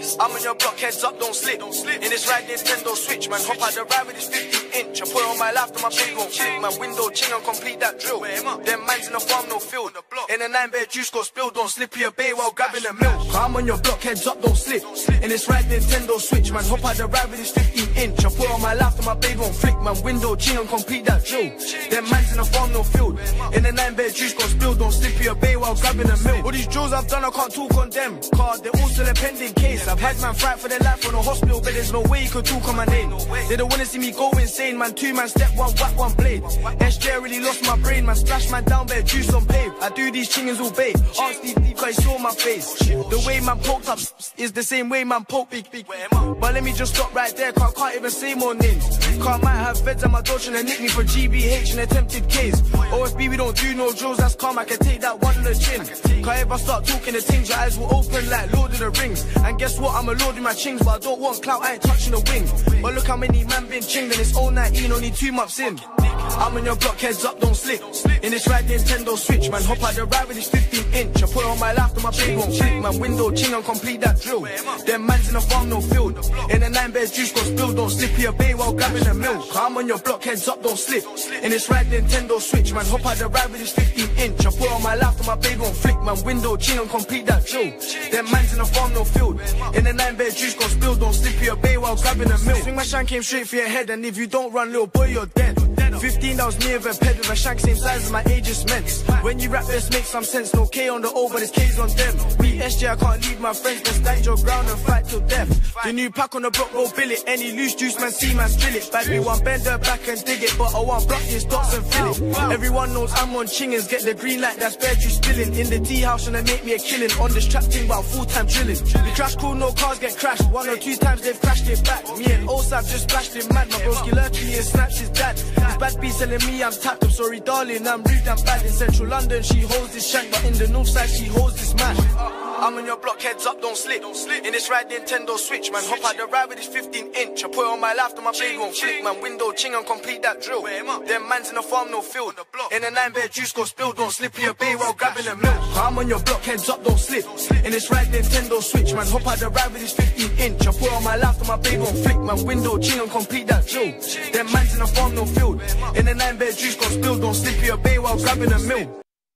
I'm on your block, heads up, don't slip. In this ride, Nintendo Switch, man. Hop out the ride with this 15-inch. I put it on my lap, my big gon' flick. Man, window ching and complete that drill. Them mans in the farm, no field. In a 9-bed juice got spilled, don't slip your bay while grabbing the milk. I'm on your block, heads up, don't slip. In this ride, Nintendo Switch, man. Hop out the ride with this 15-inch. I put it on my lap, my big gon' flick. Man, window ching and complete that drill. Them mans in the farm, no field. In a 9-bed juice got spilled, don't slip your bay while grabbing the milk. All these drills I've done, I can't talk on them. Cause they're all still a pending case. I've had man fight for their life on a hospital bed. There's no way you could talk on my name. They don't wanna see me go insane, man. 2-man step, 1 whack, 1 blade. SJ really lost my brain, man. Splash man down, bare juice on pave. I do these chingers all bait. Ask Steve deep, cause he saw my face. The way man poked up is the same way man poke big. But let me just stop right there, cause I can't even say more names. Cause I might have feds at my door trying to nick me for GBH and attempted case. OSB, we don't do no drills, that's calm. I can take that one on the chin. Cause if I start talking the things, your eyes will open like Lord of the Rings. And guess what? I'm a lord with my chings, but I don't want clout, I ain't touching the wing. But look how many man been chinged and it's 019, only 2 months in. I'm on your block, heads up, don't slip. In this ride, Nintendo Switch, man. Hop out the ride with this 15-inch. I put it on my lap, my big won't flick. Man, window ching and complete that drill. Them mans in the farm, no field. In a 9-bed juice got spilled, don't slip your bay while grabbing the milk. I'm on your block, heads up, don't slip. In this ride, Nintendo Switch, man. Hop out the ride with this 15-inch. I put it on my lap, my big won't flick. Man, window ching and complete that drill. Them mans in the farm, no field. In a 9-bed juice got spilled, don't slip your bay while grabbing the milk. Swing my shank came straight for your head, and if you don't run, little boy, you're dead. 15, that was me with a ped with a shank same size as my age is meant. When you rap, this makes some sense. No K on the O, but it's K's on them. Me, SJ, I can't leave my friends. Let's stand your ground and fight till death. The new pack on the block, go bill it. Any loose juice, man, see, man, spill it. Bad, we want bend her back and dig it. But I want block these dots and fill it. Everyone knows I'm on chingers. Get the green light, that's bad juice spilling. In the tea house, and they make me a killing. On this trap thing, about full-time drilling. The crash crew, no cars get crashed. 1 or 2 times they've crashed it back. Me and Osap just splashed it mad. My broski lurky and snaps his dad. This bad B telling me I'm tapped. I'm sorry, darling, I'm rude, I'm bad. In central London, she holds this shank, but in the north side, she holds this mash. I'm on your block, heads up, don't slip. In this ride, Nintendo Switch, man. Hop out the ride with this 15-inch. I put it on my lap, my blade won't flick. Man, window ching and complete that drill. Them mans in the farm, no field. In a 9-bed juice got spilled, don't slip your bay while grabbing the milk. I'm on your block, heads up, don't slip. In this ride, Nintendo Switch, man. Hop out the ride with this 15-inch. I put it on my lap, my blade won't flick. Man, window ching and complete that drill. Them mans in the farm, no field. In a 9-bed juice got spilled, don't slip your bay while grabbing the milk.